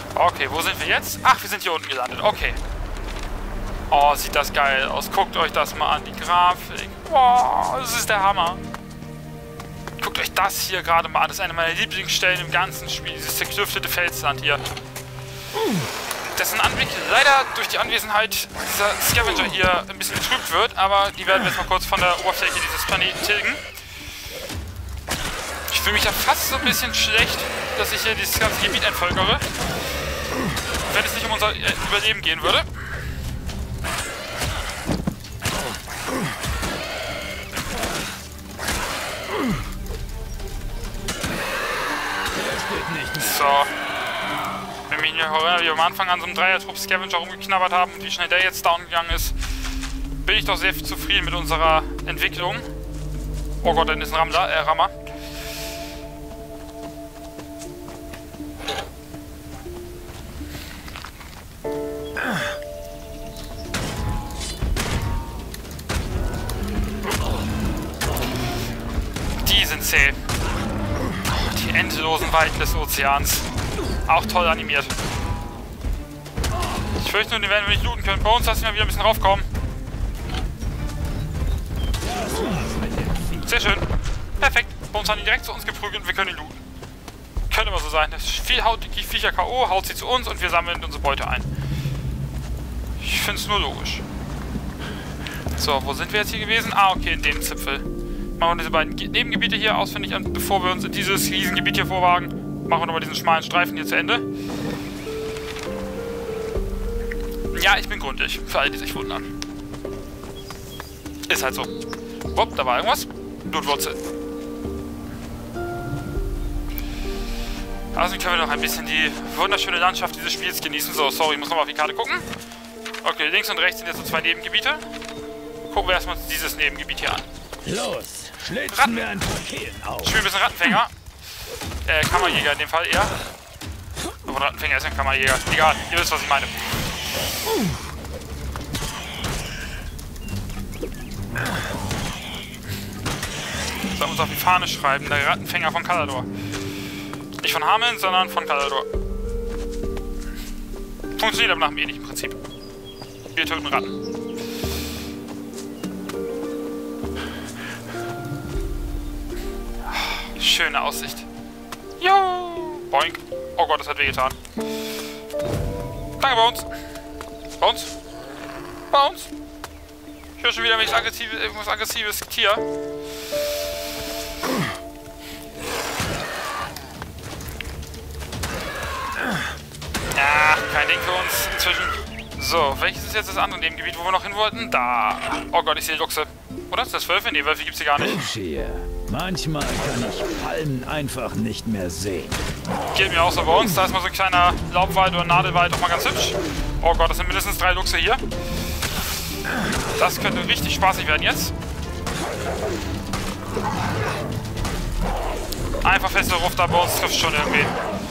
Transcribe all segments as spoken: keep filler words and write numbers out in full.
Okay, wo sind wir jetzt? Ach, wir sind hier unten gelandet. Okay. Oh, sieht das geil aus. Guckt euch das mal an, die Grafik. Wow, das ist der Hammer. Guckt euch das hier gerade mal an. Das ist eine meiner Lieblingsstellen im ganzen Spiel. Dieses zerklüftete Felsland hier. Dessen Anblick leider durch die Anwesenheit dieser Scavenger hier ein bisschen getrübt wird. Aber die werden wir jetzt mal kurz von der Oberfläche dieses Planeten tilgen. Ich fühle mich ja fast so ein bisschen schlecht, dass ich hier dieses ganze Gebiet entvölkere. Wenn es nicht um unser Überleben gehen würde. So. Wenn wir hier wie am Anfang an so einem Dreier-Trupp Scavenger rumgeknabbert haben und wie schnell der jetzt down gegangen ist, bin ich doch sehr zufrieden mit unserer Entwicklung. Oh Gott, dann ist ein Rammler, äh, Rammer. Die sind zäh. Die endlosen Weiten des Ozeans. Auch toll animiert. Ich fürchte nur, die werden wir nicht looten können. Bei uns lassen wir wieder ein bisschen raufkommen. Sehr schön. Perfekt. Bei uns haben die direkt zu uns geprügelt und wir können ihn looten. Könnte immer so sein. Das viel haut die Viecher K O, haut sie zu uns und wir sammeln unsere Beute ein. Ich finde es nur logisch. So, wo sind wir jetzt hier gewesen? Ah, okay, in dem Zipfel. Machen wir diese beiden Nebengebiete hier ausfindig, bevor wir uns in dieses Riesengebiet hier vorwagen. Machen wir nochmal diesen schmalen Streifen hier zu Ende. Ja, ich bin gründlich. Für alle, die sich wundern. Ist halt so. Wupp, da war irgendwas. Blutwurzel. Also können wir noch ein bisschen die wunderschöne Landschaft dieses Spiels genießen. So, sorry, ich muss nochmal auf die Karte gucken. Okay, links und rechts sind jetzt so zwei Nebengebiete. Gucken wir erstmal uns dieses Nebengebiet hier an. Los, schlitzen Ratten. wir ein Paket auf. Ich spiele ein bisschen Rattenfänger. Äh, Kammerjäger in dem Fall eher. Aber ein Rattenfänger ist ein Kammerjäger. Egal, ihr wisst, was ich meine. Sollen wir uns auf die Fahne schreiben. Der Rattenfänger von Kalador. Nicht von Hameln, sondern von Kalador. Funktioniert aber nach dem ähnlichen Prinzip. Wir töten Ratten. Schöne Aussicht. Jo! Boink. Oh Gott, das hat wehgetan. Danke, bei uns. Bei uns. Bei uns. Ich höre schon wieder ein aggressives, irgendwas aggressives Tier. Ja, kein Ding für uns inzwischen. So, welches ist jetzt das andere Nebengebiet, wo wir noch hin wollten? Da. Oh Gott, ich sehe Luchse. Oder ist das Wölfe? Nee, Wölfe gibt's hier gar nicht. Manchmal kann ich Palmen einfach nicht mehr sehen. Geht mir auch so bei uns. Da ist mal so ein kleiner Laubwald oder Nadelwald auch mal ganz hübsch. Oh Gott, das sind mindestens drei Luchse hier. Das könnte richtig spaßig werden jetzt. Einfach feste Ruf da bei uns trifft schon irgendwie.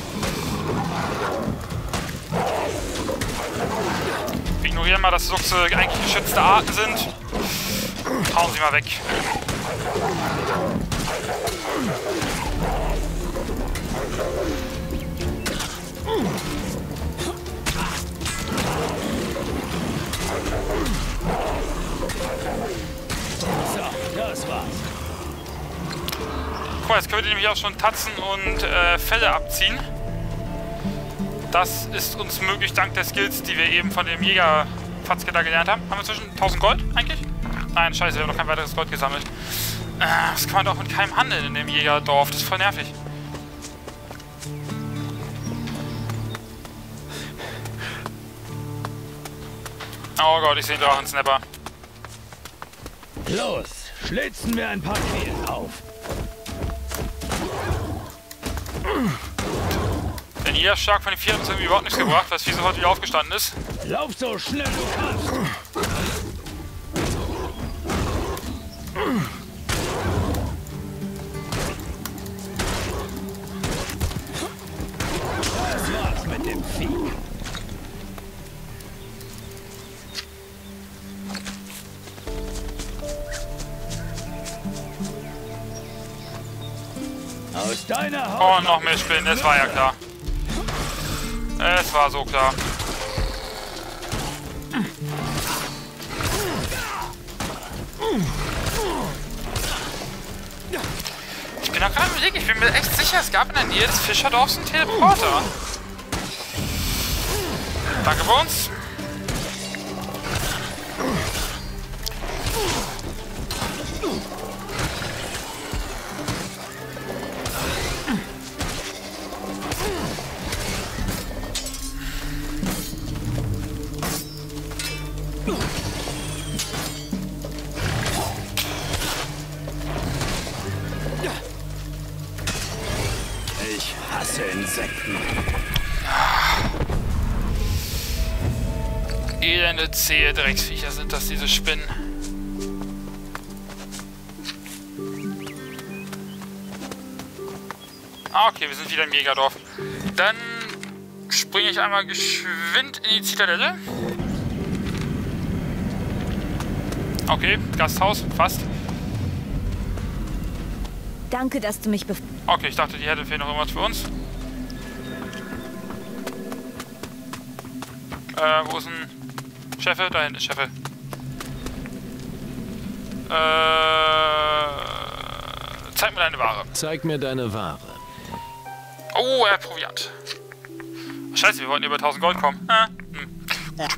Wir ignorieren mal, dass Luchse eigentlich geschützte Arten sind. Hauen sie mal weg. So, das war's. Guck mal, jetzt können wir nämlich auch schon Tatzen und äh, Felle abziehen. Das ist uns möglich dank der Skills, die wir eben von dem Jäger-Fatzke da gelernt haben. Haben wir inzwischen tausend Gold eigentlich? Nein, scheiße, wir haben noch kein weiteres Gold gesammelt. Äh, das kann man doch mit keinem handeln in dem Jägerdorf. Das ist voll nervig. Oh Gott, ich sehe einen Drachensnapper. Los, schlitzen wir ein Paket auf. Der Niederschlag von den vier hat uns irgendwie überhaupt nichts gebracht, weil das Vieh sofort wieder aufgestanden ist. Lauf so schnell du kannst. Das war's mit dem Vieh. Aus deiner Haut. Oh, noch mehr Spinnen, das war ja klar. Es war so klar. Ich bin da gerade überlegt, ich bin mir echt sicher, es gab in der Nähe des Fischerdorfs einen Teleporter. Danke für uns. Ich hasse Insekten. Elende, zähe Drecksviecher sind das, diese Spinnen. Ah, okay, wir sind wieder im Jägerdorf. Dann springe ich einmal geschwind in die Zitadelle. Okay, Gasthaus, fast. Danke, dass du mich bef... Okay, ich dachte, die hätte vielleicht noch irgendwas für uns. Äh, wo ist ein Chefe? Da hinten ist Chefe. Äh, zeig mir deine Ware. Zeig mir deine Ware. Oh, er hat Proviant. Scheiße, wir wollten über tausend Gold kommen. Äh, hm. Gut.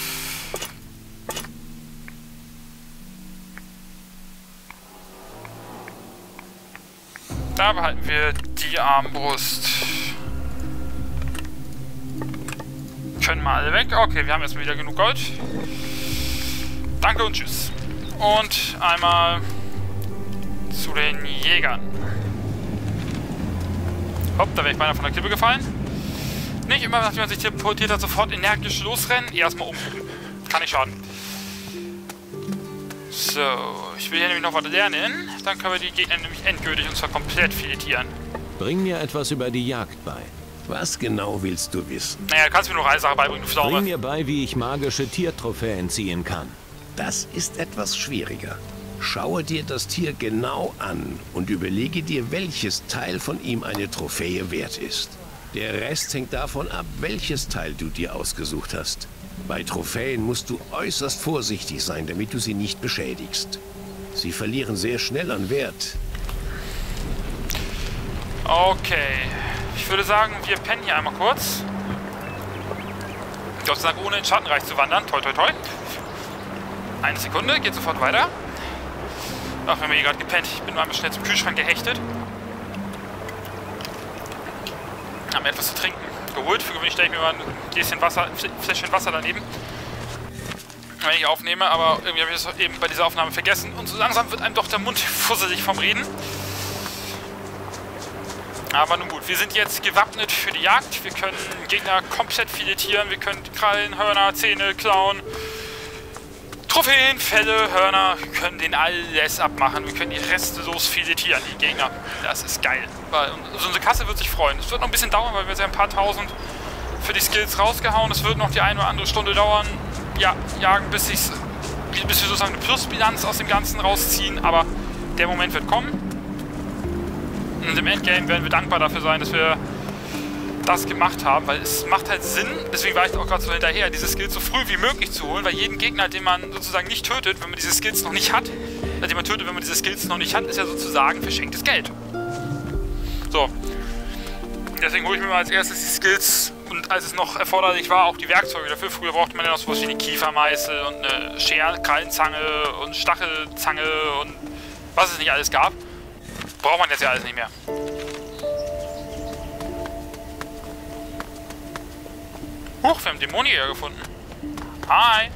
Da behalten wir die Armbrust. Können mal alle weg. Okay, wir haben erstmal wieder genug Gold. Danke und tschüss. Und einmal zu den Jägern. Hopp, da wäre ich beinahe von der Klippe gefallen. Nicht immer, nachdem man sich teleportiert hat, sofort energisch losrennen. Erstmal um. Kann nicht schaden. So, ich will hier nämlich noch was lernen. Dann können wir die Gegner nämlich endgültig und zwar komplett filetieren. Bring mir etwas über die Jagd bei. Was genau willst du wissen? Naja, du kannst mir noch eine Sache beibringen, du Pflaume. Bring mir bei, wie ich magische Tiertrophäen ziehen kann. Das ist etwas schwieriger. Schaue dir das Tier genau an und überlege dir, welches Teil von ihm eine Trophäe wert ist. Der Rest hängt davon ab, welches Teil du dir ausgesucht hast. Bei Trophäen musst du äußerst vorsichtig sein, damit du sie nicht beschädigst. Sie verlieren sehr schnell an Wert. Okay. Ich würde sagen, wir pennen hier einmal kurz. Gott sei Dank ohne ins Schattenreich zu wandern. Toi, toi, toi. Eine Sekunde, geht sofort weiter. Ach, wir haben hier gerade gepennt. Ich bin mal schnell zum Kühlschrank gehechtet. Haben etwas zu trinken geholt. Für gewöhnlich stelle ich mir mal ein Gläschen Wasser, ein Fläschchen Wasser daneben, wenn ich aufnehme. Aber irgendwie habe ich das eben bei dieser Aufnahme vergessen. Und so langsam wird einem doch der Mund fusselig vom Reden. Aber nun gut, wir sind jetzt gewappnet für die Jagd. Wir können Gegner komplett filetieren. Wir können Krallen, Hörner, Zähne klauen. Trophäen, Felle, Hörner. Wir können denen alles abmachen. Wir können die restlos filetieren, die Gegner. Das ist geil. Weil also unsere Kasse wird sich freuen. Es wird noch ein bisschen dauern, weil wir jetzt ja ein paar tausend für die Skills rausgehauen. Es wird noch die eine oder andere Stunde dauern. Ja, jagen, bis, ich's, bis wir sozusagen eine Plusbilanz aus dem Ganzen rausziehen. Aber der Moment wird kommen. Und im Endgame werden wir dankbar dafür sein, dass wir das gemacht haben, weil es macht halt Sinn, deswegen war ich auch gerade so hinterher, diese Skills so früh wie möglich zu holen, weil jeden Gegner, den man sozusagen nicht tötet, wenn man diese Skills noch nicht hat, äh, den man tötet, wenn man diese Skills noch nicht hat, ist ja sozusagen verschenktes Geld. So. Deswegen hole ich mir mal als erstes die Skills und als es noch erforderlich war, auch die Werkzeuge dafür. Früher brauchte man ja noch sowas wie eine Kiefermeißel und eine Scher-, Krallenzange und Stachelzange und was es nicht alles gab. Braucht man jetzt ja alles nicht mehr. Huch, wir haben Dämoniker gefunden. Hi.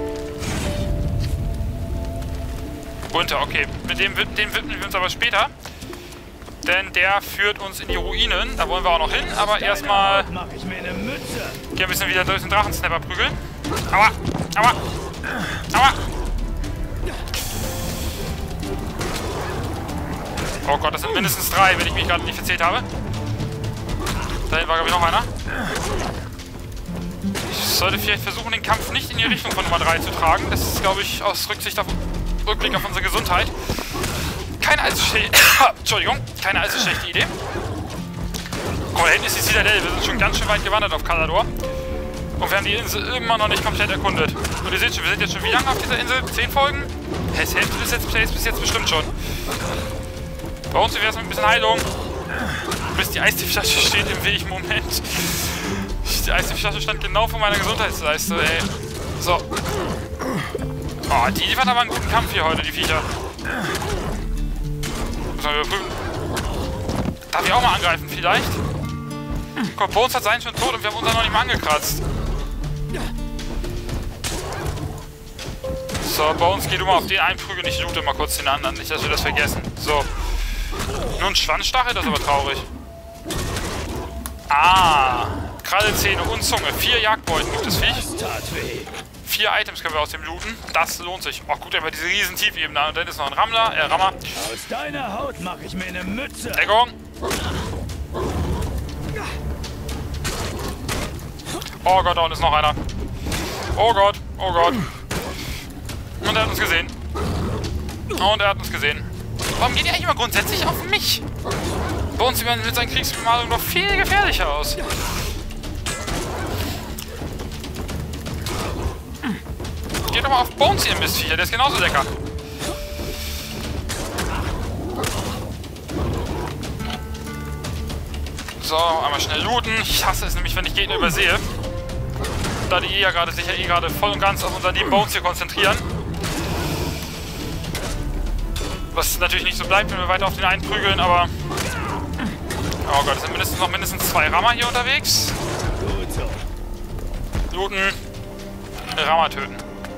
Runter, okay. Mit dem den widmen wir uns aber später. Denn der führt uns in die Ruinen. Da wollen wir auch noch hin. Aber erstmal gehen wir ein bisschen wieder durch den Drachensnapper prügeln. Aua! Aua! Aua! Oh Gott, das sind mindestens drei, wenn ich mich gerade nicht verzählt habe. Da hinten war, glaube ich, noch einer. Ich sollte vielleicht versuchen, den Kampf nicht in die Richtung von Nummer drei zu tragen. Das ist, glaube ich, aus Rücksicht auf, Rückblick auf unsere Gesundheit keine allzu schlechte... Entschuldigung, keine allzu schlechte Idee. Komm her. hinten ist die Zitadelle. Wir sind schon ganz schön weit gewandert auf Calador. Und wir haben die Insel immer noch nicht komplett erkundet. Und ihr seht schon, wir sind jetzt schon wie lange auf dieser Insel? Zehn Folgen? Das Hälfte bis jetzt, bis jetzt bestimmt schon. Bei uns wäre es mit ein bisschen Heilung. Bis die Eistieflasche steht im Weg. Moment. Die Eistieflasche stand genau vor meiner Gesundheitsleiste, ey. So. Oh, die liefern aber einen guten Kampf hier heute, die Viecher. Müssen wir überprüfen. Darf ich auch mal angreifen, vielleicht? Guck, Bones hat seinen schon tot und wir haben unseren noch nicht mal angekratzt. So, Bones, geh du mal auf den einen Prügel, ich loote mal kurz den anderen. Nicht, dass wir das vergessen. So. Nur ein Schwanzstachel, das ist aber traurig. Ah. Kralle, Zähne und Zunge. Vier Jagdbeuten gibt es Viech. Vier Items können wir aus dem looten. Das lohnt sich. Oh, guckt einfach diese riesen Tiefebene an. Und dann ist noch ein Rammler, äh, Rammer. Aus deiner Haut mache ich mir eine Mütze. Deckung. Oh Gott, da unten ist noch einer. Oh Gott, oh Gott. Und er hat uns gesehen. Und er hat uns gesehen. Warum geht er eigentlich immer grundsätzlich auf mich? Bei uns sieht man mit seinen Kriegsbemalungen noch viel gefährlicher aus. Geht doch mal auf Bones, ihr Mistviecher, der ist genauso lecker. So, einmal schnell looten. Ich hasse es nämlich, wenn ich Gegner übersehe. Da die eh ja gerade sich ja eh gerade voll und ganz auf unseren lieben Bones hier konzentrieren. Was natürlich nicht so bleibt, wenn wir weiter auf den einen prügeln, aber... Oh Gott, es sind mindestens noch mindestens zwei Rammer hier unterwegs. Looten. Rammer töten.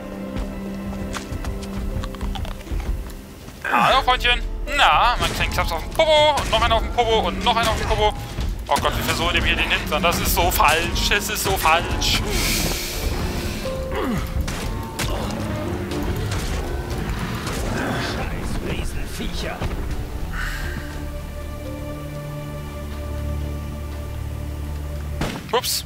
Hallo, Freundchen. Na, mein kleiner Klaps auf dem Popo und noch einer auf dem Popo und noch einer auf dem Popo. Oh Gott, wir versuchen dem hier den Hintern. Das ist so falsch. Es ist so falsch. Scheiß Riesenviecher. Ups.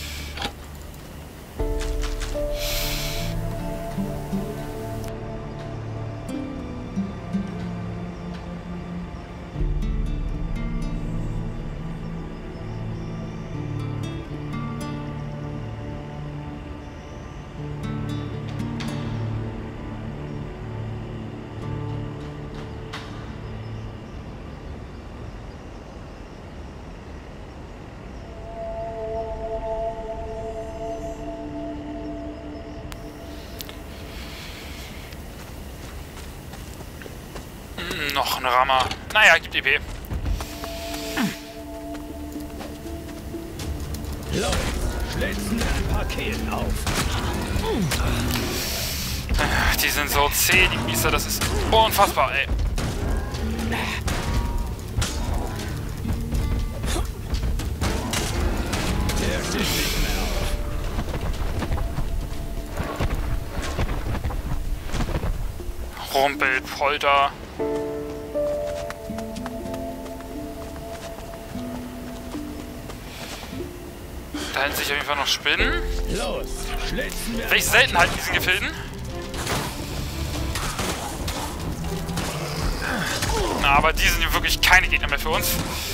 Noch ein Rammer. Naja, gibt E P. Los, schlitzen ein Paket auf. Die sind so zäh, die Biester. Das ist unfassbar, ey. Der steht nicht mehr auf. Rumpel, Polter. Da hinten sich auf jeden Fall noch Spinnen. Los, schlitzen wir. Welche Seltenheit in diesen Gefilden? Na, aber die sind wirklich keine Gegner mehr für uns.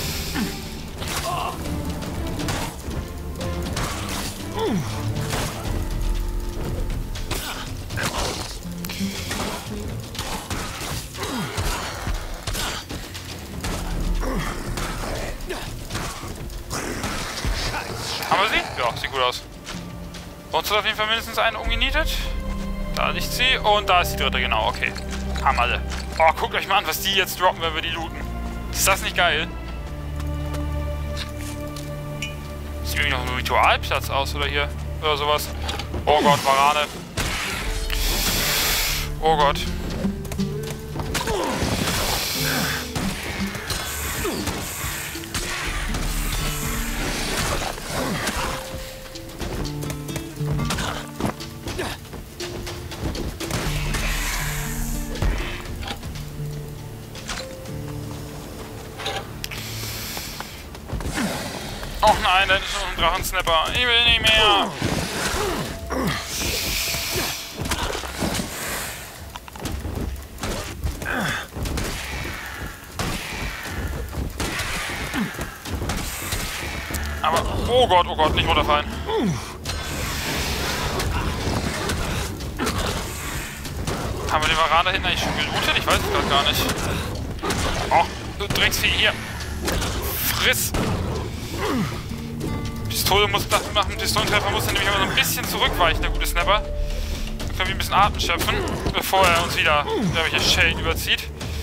Haben wir sie? Ja, sieht gut aus. Uns hat auf jeden Fall mindestens einen umgenietet. Da liegt sie. Und da ist die dritte, genau, okay. Haben alle. Oh, guckt euch mal an, was die jetzt droppen, wenn wir die looten. Ist das nicht geil? Sieht irgendwie noch ein Ritualplatz aus, oder hier? Oder sowas. Oh Gott, Varane. Oh Gott. Och nein, da ist noch ein Drachensnapper. Ich will nicht mehr. Aber, oh Gott, oh Gott, nicht runterfallen. Haben wir den Varan da hinten eigentlich schon gelootet? Ich weiß es gerade gar nicht. Oh, du Drecksvieh hier. Friss. Pistole muss, nach, nach dem Pistolentreffer muss er nämlich immer so ein bisschen zurückweichen, der gute Snapper. Dann können wir ein bisschen Atem schöpfen, bevor er uns wieder irgendwelche Schellen überzieht.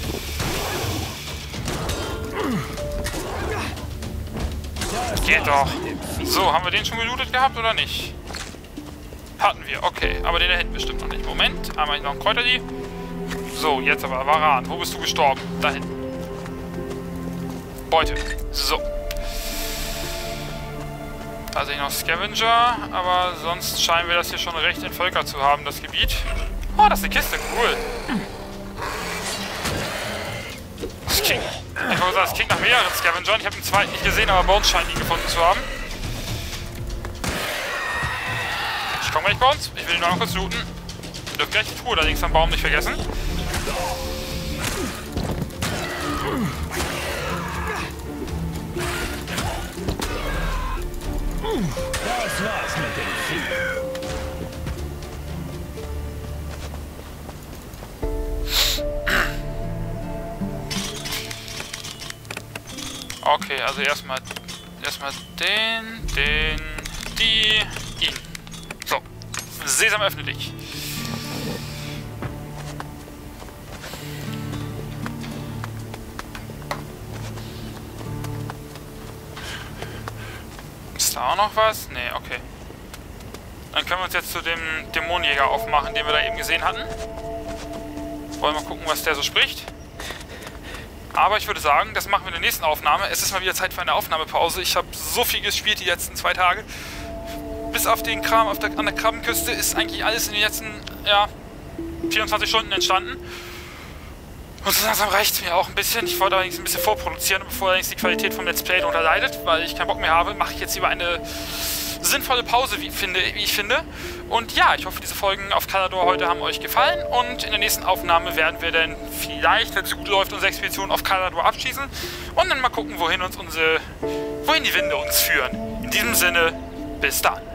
Geht doch. So, haben wir den schon gelootet gehabt oder nicht? Hatten wir, okay. Aber den da hinten bestimmt noch nicht. Moment, einmal noch ein Kräuterli. So, jetzt aber Varan. Wo bist du gestorben? Da hinten. Beute. So. Also hier noch Scavenger, aber sonst scheinen wir das hier schon recht entvölkert zu haben, das Gebiet. Oh, das ist eine Kiste, cool. Das klingt, ich wollte sagen, das klingt nach mehreren Scavengern. Ich habe den zweiten nicht gesehen, aber Bones scheint ihn gefunden zu haben. Ich komme gleich bei uns. Ich will ihn nur noch kurz looten. Wir dürfen gleich die Truhe allerdings am Baum nicht vergessen. Das war's mit dem Vieh. Okay, also erstmal erstmal den, den, die, ihn. So. Sesam, öffne dich. Ist da auch noch was? Nee, okay. Dann können wir uns jetzt zu dem Dämonenjäger aufmachen, den wir da eben gesehen hatten. Wollen wir mal gucken, was der so spricht. Aber ich würde sagen, das machen wir in der nächsten Aufnahme. Es ist mal wieder Zeit für eine Aufnahmepause. Ich habe so viel gespielt die letzten zwei Tage. Bis auf den Kram auf der, an der Krabbenküste ist eigentlich alles in den letzten, ja, vierundzwanzig Stunden entstanden. Und so langsam reicht es mir auch ein bisschen. Ich wollte allerdings ein bisschen vorproduzieren, bevor allerdings die Qualität vom Let's Play darunter leidet, weil ich keinen Bock mehr habe, mache ich jetzt lieber eine sinnvolle Pause, wie, finde, wie ich finde. Und ja, ich hoffe, diese Folgen auf Kalador heute haben euch gefallen. Und in der nächsten Aufnahme werden wir dann vielleicht, wenn es gut läuft, unsere Expedition auf Kalador abschließen. Und dann mal gucken, wohin uns unsere, wohin die Winde uns führen. In diesem Sinne, bis dann.